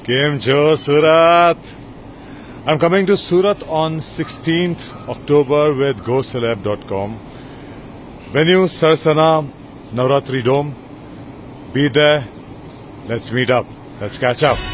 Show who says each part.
Speaker 1: Came Joe Surat. I'm coming to Surat on 16th October with GoCeleb.com. Venue Sarsana Navratri Dome. Be there. Let's meet up. Let's catch up.